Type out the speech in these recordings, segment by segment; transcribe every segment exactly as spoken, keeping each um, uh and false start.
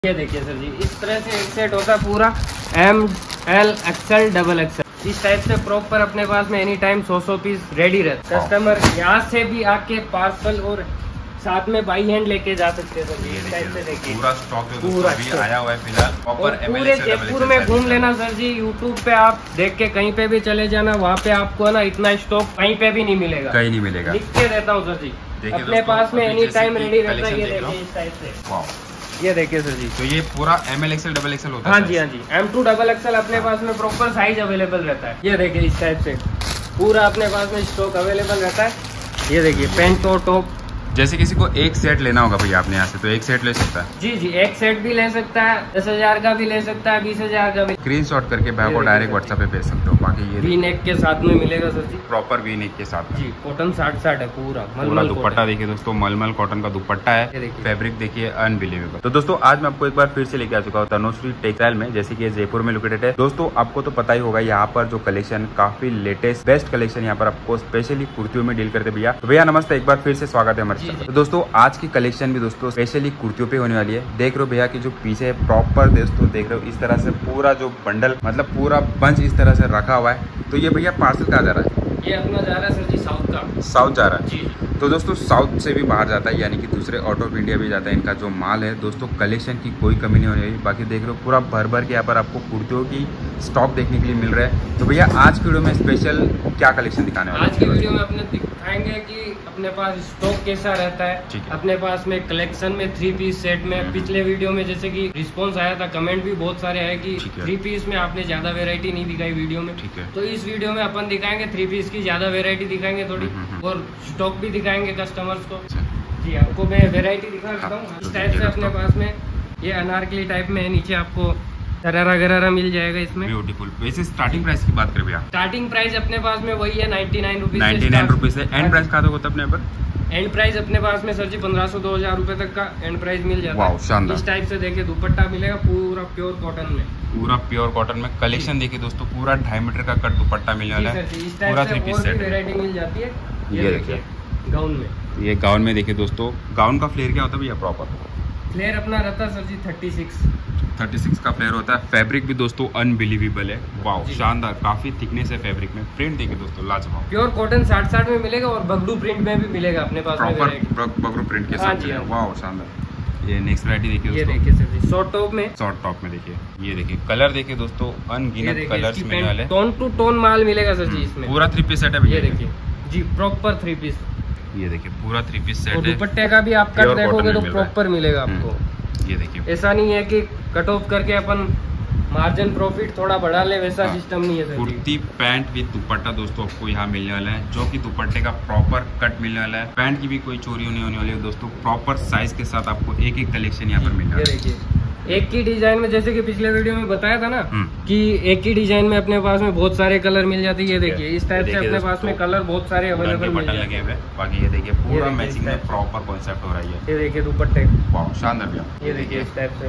ये देखिए सर जी, इस तरह से एक सेट होता है पूरा M L XL double XL. इस टाइप से प्रॉपर अपने पास में एनी टाइम सौ सौ पीस रेडी रहता है। कस्टमर यहाँ से भी आके पार्सल और साथ में बाई हैंड लेके जा सकते हैं सर जी। इस टाइप से देखिए पूरा स्टॉक जो पूरा अभी आया हुआ है फिलहाल। और पूरे जयपुर में घूम लेना सर जी, यूट्यूब पे आप देख के कहीं पे भी चले जाना, वहाँ पे आपको है ना इतना स्टॉक कहीं पे भी नहीं मिलेगा, कहीं नहीं मिलेगा। लिख के देता हूँ सर जी, अपने पास में एनी टाइम रेडी रहता है। ये देखिए इस टाइप से, ये देखिए सर जी, तो ये पूरा M L XL double XL होता है। हाँ जी हाँ जी, एम टू डबल एक्सएल अपने पास में प्रॉपर साइज अवेलेबल रहता है। ये देखिए इस टाइप से पूरा अपने पास में स्टॉक अवेलेबल रहता है। ये देखिए पैंट और टॉप, जैसे किसी को एक सेट लेना होगा भैया आपने यहाँ से, तो एक सेट ले सकता है। जी जी, एक सेट भी ले सकता है, दस हजार का भी ले सकता है, बीस हजार का भी। स्क्रीन शॉट करके भाई को डायरेक्ट व्हाट्सएप पे भेज सकते हो। बाकी ये वी नेक के साथ में मिलेगा सर जी, प्रॉपर वी नेक के साथ जी। कॉटन साठ साठ है पूरा, पूरा दुपट्टा देखिए दोस्तों, मलमल कॉटन का दुपट्टा है। फैब्रिक देखिए अनबिलीवेबल। तो दोस्तों आज मैं आपको एक बार फिर से लेके आ चुका हूँ तनुश्री टेक्सटाइल में, जैसे कि जयपुर में लोकेटेड है। दोस्तों आपको तो पता ही होगा यहाँ पर जो कलेक्शन काफी लेटेस्ट बेस्ट कलेक्शन यहाँ पर आपको स्पेशली कुर्तियों में डील करते भैया। तो भैया नमस्ते, एक बार फिर से स्वागत है हमारे साथ। तो दोस्तों आज की कलेक्शन भी दोस्तों स्पेशली कुर्तियों पे होने वाली है। देख रहे हो भैया की जो पीछे प्रॉपर दोस्तों देख रहे हो इस तरह से पूरा जो बंडल मतलब पूरा बंच इस तरह से रखा हुआ है। तो ये भैया पार्सल कहाँ जा रहा है? ये अपना जा रहा है सर जी साउथ का। साउथ जा रहा है जी। तो दोस्तों साउथ से भी बाहर जाता है, यानी कि दूसरे आउट ऑफ इंडिया भी जाता है। इनका जो माल है दोस्तों कलेक्शन की कोई कमी नहीं होने वाली। बाकी देख रहे हो पूरा भर भर के यहाँ पर आपको कुर्तियों की स्टॉक देखने के लिए मिल रहा है। तो भैया आज की वीडियो में स्पेशल क्या कलेक्शन दिखाने वाले हैं? आज की वीडियो में अपने दिखाएंगे कि अपने पास स्टॉक कैसा रहता है, है। अपने पास में कलेक्शन में थ्री पीस सेट में। पिछले वीडियो में जैसे कि रिस्पांस आया था, कमेंट भी बहुत सारे आए कि थ्री पीस में आपने ज्यादा वेरायटी नहीं दिखाई वीडियो में। तो इस वीडियो में अपन दिखाएंगे थ्री पीस की ज्यादा वेरायटी दिखाएंगे थोड़ी, और स्टॉक भी दिखाएंगे कस्टमर्स को। जी आपको मैं वेरायटी दिखा सकता हूँ। इस टाइप से अपने पास में ये अनारकली टाइप में है, नीचे आपको शरारा गरारा मिल जाएगा इसमें। ब्यूटीफुल। वैसे स्टार्टिंग प्राइस की बात करें भैया, स्टार्टिंग प्राइस अपने पास में वही है ninety nine rupees ninety nine rupees है। एंड प्राइस कहाँ तक होता है अपने पर? एंड प्राइस अपने पास में सर जी पंद्रह सौ दो हजार रूपए तक का एंड प्राइस मिल जाता है। शानदार। इस टाइप से देखिए दुपट्टा मिलेगा पूरा प्योर कॉटन में, पूरा प्योर कॉटन में। कलेक्शन देखिए दोस्तों पूरा ढाई मीटर का कट दुपट्टा मिलने वाला है। इस टाइप से और भी वेरायटी मिल जाती है। ये देखिए गाउन में, ये गाउन में देखिए दोस्तों, गाउन का फ्लेयर क्या होता है भैया? प्रॉपर फ्लेयर अपना रहता है सर जी थर्टी सिक्स थर्टी सिक्स का फ्लेयर होता है। फैब्रिक भी दोस्तों अनबिलीवेबल है, वाओ शानदार, काफी थिकनेस है फैब्रिक में। प्रिंट देखिए दोस्तों लाजवाब, प्योर कॉटन साठ साठ में मिलेगा और बगडू प्रिंट में भी मिलेगा अपने पास प्रॉपर बगडू प्रिंट के साथ। वाओ शानदार। ये नेक्स्ट वैरायटी देखिए ये देखिए सर जी शॉर्ट टॉप में, शॉर्ट टॉप में देखिए। ये देखिए कलर देखिए दोस्तों, अनगिनत कलर्स मिलने वाले, टोन टू टोन माल मिलेगा सर जी इसमें। पूरा थ्री पीस सेट है। ये देखिए जी प्रॉपर थ्री पीस। ये देखिए पूरा थ्री पीस सेट है। दुपट्टे का भी आप कट देखोगे तो प्रॉपर मिलेगा आपको। ये देखिए ऐसा नहीं है कि कट ऑफ करके अपन मार्जिन प्रॉफिट थोड़ा बढ़ा ले, वैसा सिस्टम नहीं है sir. Kurti pant with dupatta दोस्तों आपको यहाँ मिलने वाला है, जो कि दुपट्टे का प्रॉपर कट मिलने वाला है। पैंट की भी कोई चोरी नहीं होने वाली है दोस्तों। प्रॉपर साइज के साथ आपको एक एक कलेक्शन यहाँ पर मिलने वाला है। देखिए एक ही डिजाइन में, जैसे कि पिछले वीडियो में बताया था ना कि एक ही डिजाइन में अपने पास में बहुत सारे कलर मिल जाते हैं। ये देखिए इस टाइप से अपने पास में कलर बहुत सारे अवेलेबल मिल जाते हैं। लगे हुए। बाकी ये देखिए पूरा मैचिंग में प्रॉपर कॉन्सेप्ट हो रहा है। ये देखिए दुपट्टे वाह शानदार भैया। ये देखिए इस टाइप से,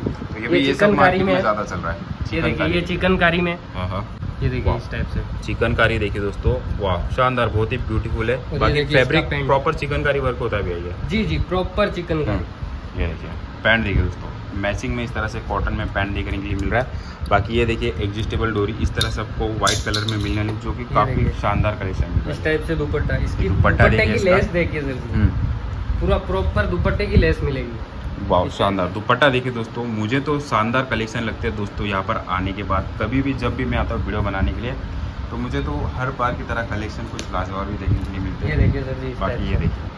ये चिकनकारी में ज्यादा चल रहा है। ये देखिए ये चिकनकारी में, ये देखिए इस टाइप से चिकनकारी देखिए दोस्तों, वाह शानदार, बहुत ही ब्यूटीफुल है। बाकी फैब्रिक प्रॉपर चिकनकारी वर्क होता है भैया। जी जी प्रॉपर चिकनकारी। ये देखिए पैंट देखिए दोस्तों, मैचिंग में इस तरह से कॉटन में पैंट देखने के लिए मिल रहा है। बाकी ये देखिए एडजस्टेबल डोरी इस तरह से आपको व्हाइट कलर में मिलने वाली, जो कि काफी शानदार कलेक्शन है। इस टाइप से दुपट्टा, इसकी दुपट्टे की लेस देखिए सर, पूरा प्रॉपर दुपट्टे की लेस मिलेगी। वाह शानदार दुपट्टा देखिए दोस्तों, मुझे तो शानदार कलेक्शन लगते हैं दोस्तों। यहाँ पर आने के बाद कभी भी जब भी मैं आता हूँ वीडियो बनाने के लिए, तो मुझे तो हर बार की तरह कलेक्शन कुछ लाजवाब भी देखने के लिए मिलते हैं। ये देखिए सर जी, बाकी ये देखिए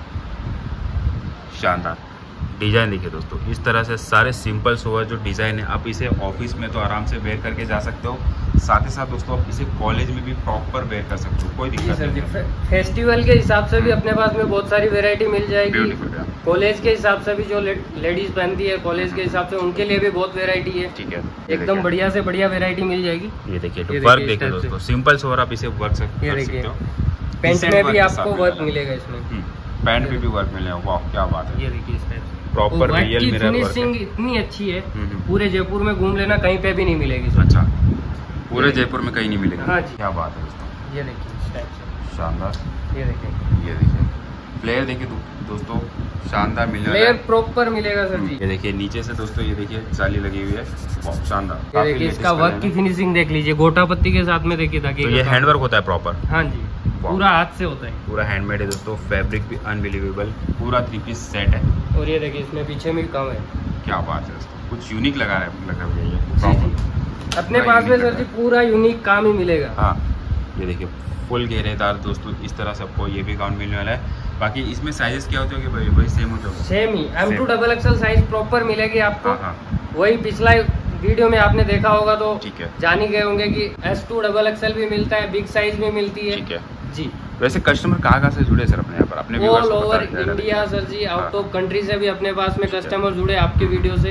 शानदार डिजाइन देखिए दोस्तों, इस तरह से सारे सिंपल सोवर जो डिजाइन है, आप इसे ऑफिस में तो आराम से वेयर करके जा सकते हो। साथ ही साथ दोस्तों आप इसे कॉलेज में भी प्रॉपर वेयर कर सकते हो, कोई दिक्कत नहीं। फेस्टिवल के हिसाब से भी अपने पास में बहुत सारी वेरायटी मिल जाएगी। कॉलेज के हिसाब से भी जो लेडीज पहनती है कॉलेज के हिसाब से, उनके लिए भी बहुत वेरायटी है। ठीक है, एकदम बढ़िया से बढ़िया वेरायटी मिल जाएगी। ये देखिए वर्क देखिए दोस्तों, सिंपल सोवर आप इसे वर्क कर सकते हो। पेंट में भी आपको वर्क मिलेगा, इसमें पैंट में भी वर्क मिलेगा। वाह क्या बात है। ये देखिए इस टाइप से proper real mirror work, finishing इतनी अच्छी है, पूरे जयपुर में घूम लेना कहीं पे भी नहीं मिलेगी। अच्छा पूरे जयपुर में कहीं नहीं मिलेगा। हाँ जी, क्या बात है दोस्तों। ये देखिए इस टाइप से शानदार। ये देखिए ये देखिए फ्लेयर देखिए दोस्तों, शानदार मिलेगा, फ्लेयर प्रॉपर मिलेगा सर जी। ये देखिए नीचे से दोस्तों, ये देखिए जाली लगी हुई है, बहुत शानदार। ये देखिए इसका वर्क की फिनिशिंग देख लीजिए, गोटा पत्ती के साथ में देखिए ताकि तो ये हैंडवर्क होता है प्रॉपर। हाँ जी, पूरा हाथ से होता है, पूरा हैंडमेड है दोस्तों। फैब्रिक भी अनबिलीवेबल, पूरा थ्री पीस सेट है। और ये देखिए इसमें पीछे भी काम है, क्या बात है दोस्तों, कुछ यूनिक लगा रहा है, लग रहा है ये अपने पास में सर जी पूरा यूनिक काम ही मिलेगा। हाँ ये देखिए फुल घेरेदार दोस्तों, इस तरह से आपको ये भी गाउन मिलने वाला है। बाकी इसमें साइजेस क्या होते होंगे भाई? वही सेम होते होंगे, सेम ही M to double XL size proper मिलेगी आपको। हाँ, हाँ। वही पिछला वीडियो में आपने देखा होगा तो ठीक है, जान ही गए होंगे कि एस टू डबल एक्सएल भी मिलता है, बिग साइज भी मिलती है। ठीक है जी। वैसे कस्टमर कहाँ कहाँ से जुड़े सर अपने यहाँ पर? अपने ऑल ओवर इंडिया सर जी, आउट ऑफ कंट्री से भी अपने पास में कस्टमर जुड़े आपके वीडियो से।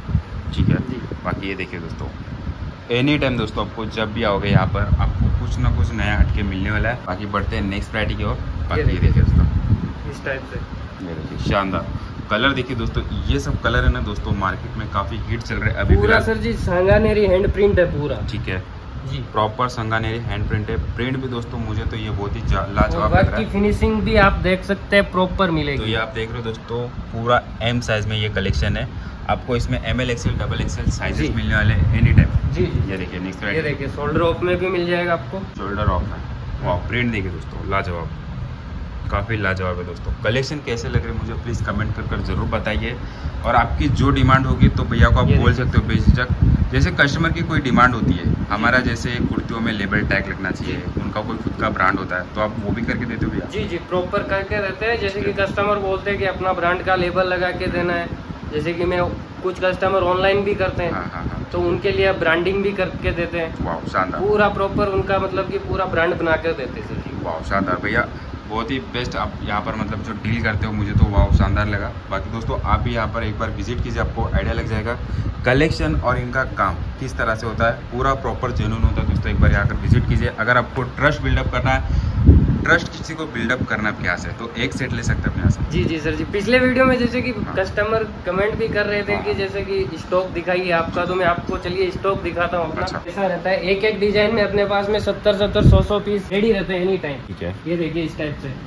ठीक है जी। बाकी ये देखिए दोस्तों, एनी टाइम दोस्तों आपको जब भी आओगे यहाँ पर आपको कुछ ना कुछ नया हटके मिलने वाला है। बाकी बढ़ते हैं नेक्स्ट वैरायटी की ओर। बाकी ये देखिए दोस्तों, इस टाइप से ये देखिए शानदार कलर देखिए दोस्तों, ये सब कलर है ना दोस्तों मार्केट में काफी हिट चल रहे हैं अभी पूरा सर जी। सांगानेरी हैंड प्रिंट है पूरा। ठीक है जी, प्रॉपर संगानेरी हैंड प्रिंट है। प्रिंट भी दोस्तों मुझे तो ये बहुत ही लाजवाब लग रहा है। फिनिशिंग भी आप देख सकते हैं प्रॉपर मिलेगी। तो ये आप देख रहे हो दोस्तों, पूरा एम साइज में ये कलेक्शन है। आपको इसमें M L XL double XL sizes मिलने वाले एनी टाइम। जी जी। ये देखिए नेक्स्ट, ये देखिए शोल्डर ऑफ में भी मिल जाएगा आपको। शोल्डर ऑफ में वाह, प्रिंट देखिए दोस्तों लाजवाब, काफ़ी लाजवाब है दोस्तों। कलेक्शन कैसे लग रहे हैं मुझे प्लीज़ कमेंट कर कर जरूर बताइए। और आपकी जो डिमांड होगी तो भैया को आप बोल सकते हो बेझिझक। जैसे कस्टमर की कोई डिमांड होती है, हमारा जैसे कुर्तियों में लेबल टैग लगना चाहिए, उनका कोई खुद का ब्रांड होता है, तो आप वो भी करके देते हो भैया? जी जी, प्रॉपर करके देते हैं। जैसे कि कस्टमर बोलते हैं कि अपना ब्रांड का लेबल लगा के देना है, जैसे कि मैं कुछ कस्टमर ऑनलाइन भी करते हैं। हाँ, हाँ, हाँ। तो उनके लिए ब्रांडिंग भी करके देते हैं। वाह शानदार, पूरा प्रॉपर उनका मतलब कि पूरा ब्रांड बना कर देते हैं सर। वाह शानदार भैया, बहुत ही बेस्ट। आप यहाँ पर मतलब जो डील करते हो मुझे तो वाह शानदार लगा। बाकी दोस्तों आप भी यहाँ पर एक बार विजिट कीजिए, आपको आइडिया लग जाएगा कलेक्शन और इनका काम किस तरह से होता है, पूरा प्रॉपर जेन्युइन होता है दोस्तों। एक बार यहाँ पर विजिट कीजिए। अगर आपको ट्रस्ट बिल्डअप करना है, ट्रस्ट किसी को बिल्डअप करना है यहाँ से, तो एक सेट ले सकते हैं अपने यहाँ से। जी जी सर जी, पिछले वीडियो में जैसे कि हाँ। कस्टमर कमेंट भी कर रहे थे हाँ। कि जैसे कि स्टॉक दिखाइए आपका, तो मैं आपको चलिए स्टॉक दिखाता हूँ अपना। अच्छा। ऐसा रहता है, एक एक डिजाइन में अपने पास में सत्तर सत्तर सौ सौ पीस रेडी रहते हैं एनी टाइम। ठीक है, ये देखिए इस टाइप से,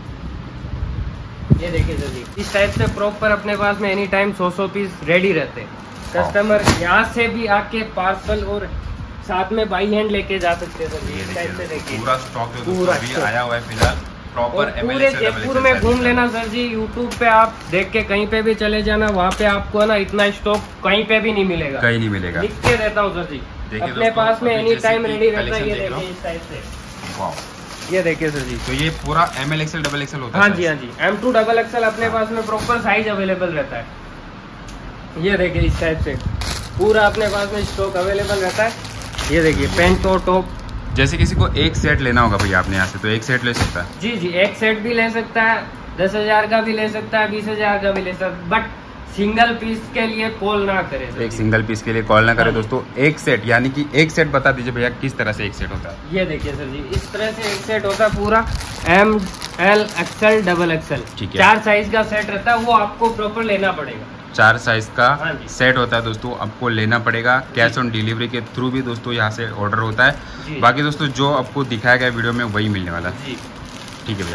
ये देखिए सर जी इस टाइप से प्रॉपर अपने पास में एनी टाइम सौ सौ पीस रेडी रहते हैं। कस्टमर यहाँ से भी आके पार्सल और साथ में बाई हैंड लेके जा सकते हैं सर जी। इस टाइप से देखिए पूरा स्टॉक पूरा आया हुआ है फिलहाल प्रॉपर। पूरे जयपुर में घूम लेना सर जी, यूट्यूब पे आप देख के कहीं पे भी चले जाना, वहाँ पे आपको ना इतना स्टॉक कहीं पे भी नहीं मिलेगा, कहीं नहीं मिलेगा। लिख के देता हूँ सर जी, अपने पास में एनी टाइम रेडी रहता है। ये देखिए इस टाइप से, ये देखिए सर जी, तो ये पूरा M L XL double XL होता है। हाँ जी हाँ जी, एम टू डबल एक्सएल अपने पास में प्रॉपर साइज अवेलेबल रहता है। ये देखिए इस टाइप से पूरा अपने पास में स्टॉक अवेलेबल रहता है। ये देखिए पैंट और टॉप, जैसे किसी को एक सेट लेना होगा भैया आपने यहाँ से, तो एक सेट ले सकता है। जी जी, एक सेट भी ले सकता है, दस हजार का भी ले सकता है, बीस हजार का भी ले सकता है, बट सिंगल पीस के लिए कॉल ना करे। एक सिंगल पीस के लिए कॉल ना करे दोस्तों। एक सेट यानी कि एक सेट बता दीजिए भैया किस तरह से एक सेट होता है। ये देखिए सर जी, इस तरह से एक सेट होता है पूरा, M L XL double XL, चार साइज का सेट रहता है, वो आपको प्रॉपर लेना पड़ेगा। चार साइज का सेट होता है दोस्तों, आपको लेना पड़ेगा। कैश ऑन डिलीवरी के थ्रू भी दोस्तों यहाँ से ऑर्डर होता है। बाकी दोस्तों जो आपको दिखाया गया वीडियो में वही मिलने वाला है। ठीक है भैया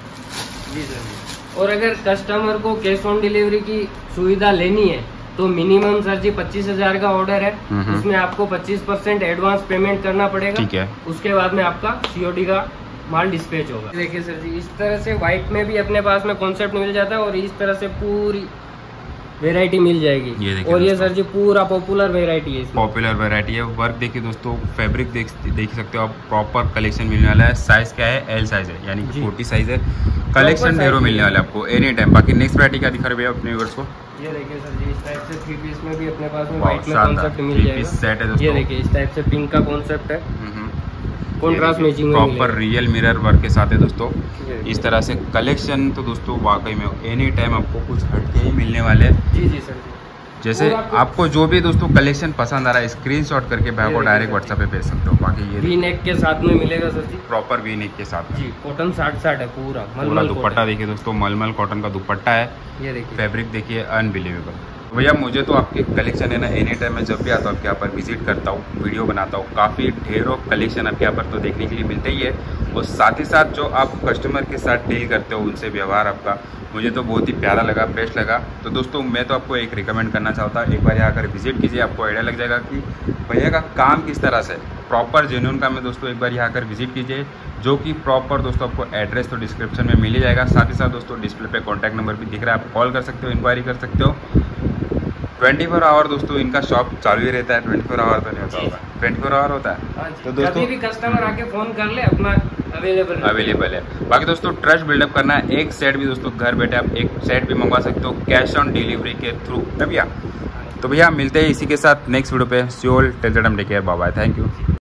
जी सर। और अगर कस्टमर को कैश ऑन डिलीवरी की सुविधा लेनी है तो मिनिमम सर जी पच्चीस हजार का ऑर्डर है, उसमें आपको पच्चीस परसेंट एडवांस पेमेंट करना पड़ेगा। ठीक है, उसके बाद में आपका सीओडी का माल डिस्पैच होगा। देखिए सर जी, इस तरह से व्हाइट में भी अपने पास में कॉन्सेप्ट मिल जाता है और इस तरह से पूरी वेराइटी मिल जाएगी। ये और ये सर जी पूरा पॉपुलर वेराइटी है, पॉपुलर वेराइटी है। वर्क देखिए दोस्तों, फैब्रिक देख देख सकते हो आप, प्रॉपर कलेक्शन मिलने वाला है। साइज क्या है? एल साइज है, यानी कि फोर्टी साइज है। कलेक्शन ढेरों मिलने वाला है आपको एनी टाइम। बाकी नेक्स्ट वेराइटी क्या दिखा रहे भैया अपने व्यूअर्स को? ये देखिए सर जी, इस टाइप से थ्री पीस में भी अपने पास में व्हाइट में कॉन्सेप्ट मिल जाएगा। सेट है दोस्तों, ये देखिए इस टाइप से पिंक का कॉन्सेप्ट है, contrast matching proper real mirror work के साथ है दोस्तों। इस तरह से कलेक्शन तो दोस्तों वाकई में एनी टाइम आपको कुछ हटके ही मिलने वाले हैं। जी जी सर, जैसे आपको जो भी दोस्तों कलेक्शन पसंद आ रहा है स्क्रीनशॉट करके भाई को डायरेक्ट व्हाट्सएप पे भेज सकते हो। बाकी ये वी नेक के साथ में मिलेगा सर जी, प्रॉपर वी नेक के साथ जी। कॉटन साठ साठ है पूरा, पूरा दुपट्टा देखिए दोस्तों, मलमल कॉटन का दुपट्टा है। ये देखिए फैब्रिक देखिए अनबिलीवेबल। भैया मुझे तो आपके कलेक्शन है ना एनी टाइम मैं जब भी आता हूँ आपके यहाँ पर विजिट करता हूँ, वीडियो बनाता हूँ, काफ़ी ढेरों कलेक्शन आपके यहाँ पर तो देखने के लिए मिलते ही है। और साथ ही साथ जो आप कस्टमर के साथ डील करते हो, उनसे व्यवहार आपका मुझे तो बहुत ही प्यारा लगा, बेस्ट लगा। तो दोस्तों मैं तो आपको एक रिकमेंड करना चाहता हूँ, एक बार यहाँ आकर विजिट कीजिए, आपको आइडिया लग जाएगा कि भैया का काम किस तरह से प्रॉपर जेन्युइन काम है। दोस्तों एक बार यहाँ आकर विजिट कीजिए, जो कि प्रॉपर दोस्तों आपको एड्रेस तो डिस्क्रिप्शन में मिल ही जाएगा। साथ ही साथ दोस्तों डिस्प्ले पे कॉन्टैक्ट नंबर भी दिख रहा है, आप कॉल कर सकते हो, इंक्वायरी कर सकते हो। ट्वेंटी फोर आवर दोस्तों इनका शॉप चालू ही रहता है, ट्वेंटी फोर आवर तो नहीं होता होगा, ट्वेंटी फोर आवर होता है। तो दोस्तों भी कस्टमर आके फोन कर ले, अपना अवेलेबल अवेलेबल है। बाकी दोस्तों ट्रस्ट बिल्डअप करना है, एक सेट भी दोस्तों घर बैठे आप एक सेट भी मंगवा सकते हो कैश ऑन डिलीवरी के थ्रू ना भैया। तो भैया मिलते हैं इसी के साथ नेक्स्ट वीडियो पे। See you all tell take care, bye bye, thank you.